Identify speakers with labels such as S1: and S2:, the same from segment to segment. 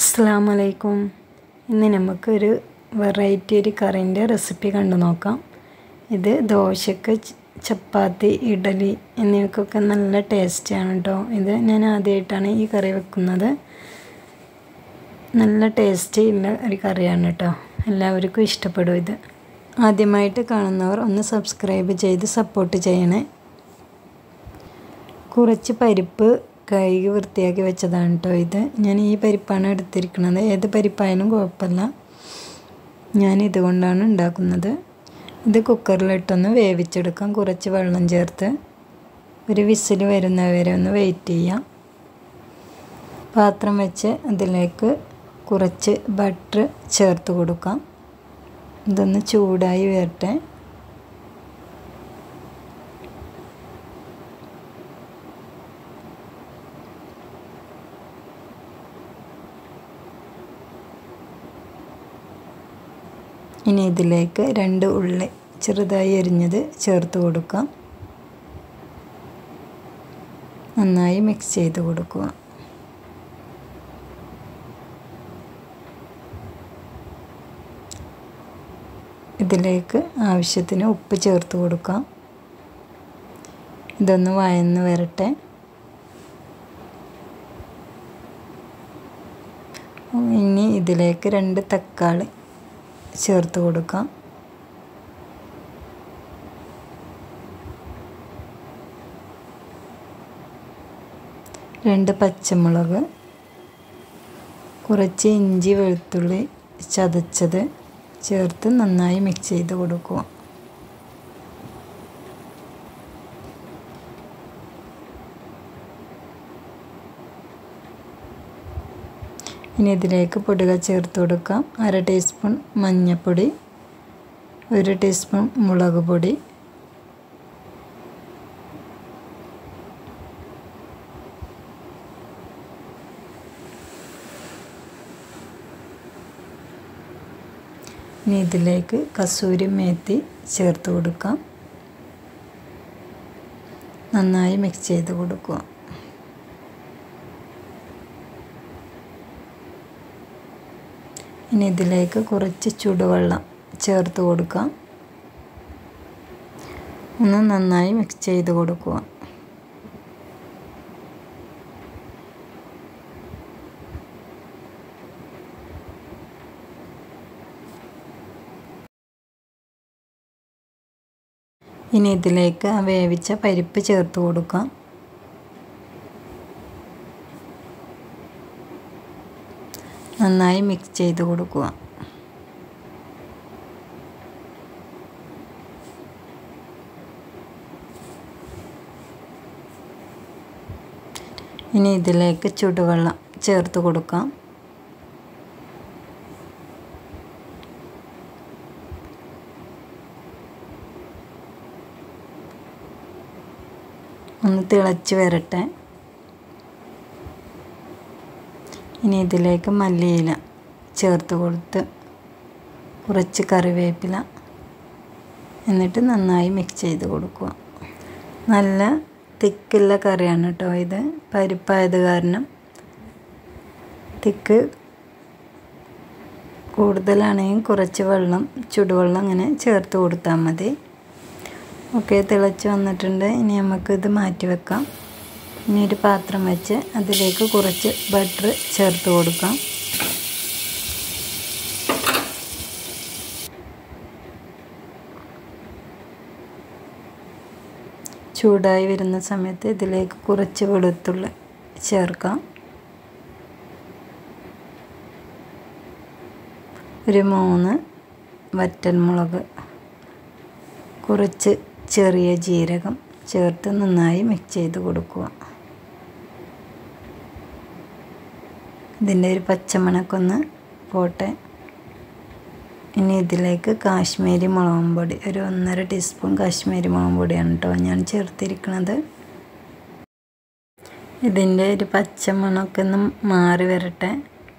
S1: അസ്സലാമലൈക്കും. ഇന്ന് നമുക്കൊരു വെറൈറ്റി കറിൻ്റെ റെസിപ്പി കണ്ടു നോക്കാം. ഇത് ദോശക്ക്, ചപ്പാത്തി, ഇഡലി എന്നിവയ്ക്കൊക്കെ നല്ല ടേസ്റ്റാണ് കേട്ടോ. ഇത് ഞാൻ ആദ്യമായിട്ടാണ് ഈ കറി വെക്കുന്നത്. നല്ല ടേസ്റ്റ് ഉള്ള ഒരു കറിയാണ് കേട്ടോ. എല്ലാവർക്കും ഇഷ്ടപ്പെടും ഇത്. ആദ്യമായിട്ട് കാണുന്നവർ ഒന്ന് സബ്സ്ക്രൈബ് ചെയ്ത് സപ്പോർട്ട് ചെയ്യണേ. കുറച്ച് പരിപ്പ് കഴുകി വൃത്തിയാക്കി വെച്ചതാണ് കേട്ടോ ഇത്. ഞാൻ ഈ പരിപ്പാണ് എടുത്തിരിക്കുന്നത്. ഏത് പരിപ്പായാലും കുഴപ്പമില്ല. ഞാൻ ഇതുകൊണ്ടാണ് ഉണ്ടാക്കുന്നത്. ഇത് കുക്കറിലിട്ടൊന്ന് വേവിച്ചെടുക്കാം. കുറച്ച് വെള്ളം ചേർത്ത് ഒരു വിസിൽ വരുന്നവരെ ഒന്ന് വെയിറ്റ് ചെയ്യാം. പാത്രം വെച്ച് അതിലേക്ക് കുറച്ച് ബട്ടർ ചേർത്ത് കൊടുക്കാം. ഇതൊന്ന് ചൂടായി വരട്ടെ. ഇനി ഇതിലേക്ക് 2 ഉള്ളി ചെറുതായി അരിഞ്ഞത് ചേർത്ത് കൊടുക്കാം. നന്നായി മിക്സ് ചെയ്ത് കൊടുക്കുക. ഇതിലേക്ക് ആവശ്യത്തിന് ഉപ്പ് ചേർത്ത് കൊടുക്കാം. ഇതൊന്ന് വഴന്ന് വരട്ടെ. ഇനി ഇതിലേക്ക് 2 തക്കാളി ചേർത്ത് കൊടുക്കാം. രണ്ട് പച്ചമുളക്, കുറച്ച് ഇഞ്ചി വെളുത്തുള്ളി ചതച്ചത് ചേർത്ത് നന്നായി മിക്സ് ചെയ്ത് കൊടുക്കുക. ഇനി ഇതിലേക്ക് പൊടികൾ ചേർത്ത് കൊടുക്കാം. 1/2 ടീസ്പൂൺ മഞ്ഞൾപ്പൊടി, 1 ടീസ്പൂൺ മുളക് പൊടി, ഇനി ഇതിലേക്ക് കസൂരി മേത്തി ചേർത്ത് കൊടുക്കാം. നന്നായി മിക്സ് ചെയ്ത് കൊടുക്കുക. ഇനി ഇതിലേക്ക് കുറച്ച് ചൂടുവെള്ളം ചേർത്ത് കൊടുക്കാം. ഒന്ന് നന്നായി മിക്സ് ചെയ്ത് കൊടുക്കുക. ഇനി ഇതിലേക്ക് വേവിച്ച പരിപ്പ് ചേർത്ത് കൊടുക്കാം. നന്നായി മിക്സ് ചെയ്ത് കൊടുക്കുക. ഇനി ഇതിലേക്ക് ചൂടുവെള്ളം ചേർത്ത് കൊടുക്കാം. ഒന്ന് തിളച്ച് വരട്ടെ. ഇനി ഇതിലേക്ക് മല്ലിയില ചേർത്ത് കൊടുത്ത് കുറച്ച് കറിവേപ്പില, എന്നിട്ട് നന്നായി മിക്സ് ചെയ്ത് കൊടുക്കുക. നല്ല തിക്കുള്ള കറിയാണ് കേട്ടോ ഇത്. പരിപ്പായത് കാരണം തിക്ക് കൂടുതലാണെങ്കിൽ കുറച്ച് വെള്ളം, ചുടുവെള്ളം അങ്ങനെ ചേർത്ത് കൊടുത്താൽ മതി. ഓക്കെ, തിളച്ച് വന്നിട്ടുണ്ട്. ഇനി നമുക്കിത് മാറ്റി വെക്കാം. ഇനി ഒരു പാത്രം വെച്ച് അതിലേക്ക് കുറച്ച് ബട്ടർ ചേർത്ത് കൊടുക്കാം. ചൂടായി വരുന്ന സമയത്ത് ഇതിലേക്ക് കുറച്ച് വെളുത്തുള്ളി ചേർക്കാം. ഒരു 3 വറ്റൽമുളക്, കുറച്ച് ചെറിയ ജീരകം ചേർത്ത് നന്നായി മിക്സ് ചെയ്ത് കൊടുക്കുക. ഇതിൻ്റെ ഒരു പച്ചമണക്കൊന്ന് പോട്ടെ. ഇനി ഇതിലേക്ക് കാശ്മീരി മുളക് പൊടി, ഒരു 1.5 ടീസ്പൂൺ കാശ്മീരി മുളക് പൊടിയാണ് കേട്ടോ ഞാൻ ചേർത്തിരിക്കുന്നത്. ഇതിൻ്റെ ഒരു പച്ചമണമൊക്കെ ഒന്ന് മാറി വരട്ടെ.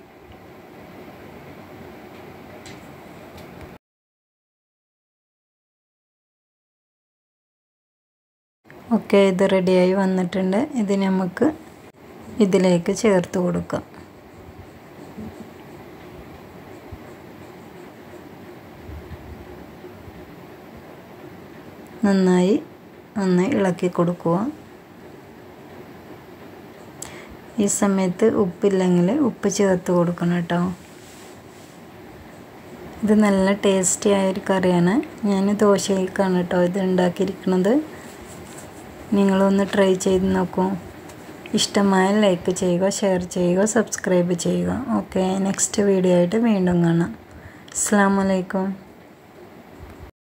S1: ഓക്കെ, ഇത് റെഡിയായി വന്നിട്ടുണ്ട്. ഇത് നമുക്ക് ഇതിലേക്ക് ചേർത്ത് കൊടുക്കാം. നന്നായി ഒന്ന് ഇളക്കി കൊടുക്കുക. ഈ സമയത്ത് ഉപ്പില്ലെങ്കിൽ ഉപ്പ് ചേർത്ത് കൊടുക്കണം കേട്ടോ. ഇത് നല്ല ടേസ്റ്റി ആയൊരു കറിയാണ്. ഞാൻ ദോശയ്ക്കാണ് കേട്ടോ ഇത് ഉണ്ടാക്കിയിരിക്കുന്നത്. നിങ്ങളൊന്ന് ട്രൈ ചെയ്ത് നോക്കൂ. ഇഷ്ടമായ ലൈക്ക് ചെയ്യുക, ഷെയർ ചെയ്യുക, സബ്സ്ക്രൈബ് ചെയ്യുക. ഓക്കെ, നെക്സ്റ്റ് വീഡിയോ ആയിട്ട് വീണ്ടും കാണാം. അസ്സലാമു അലൈക്കും.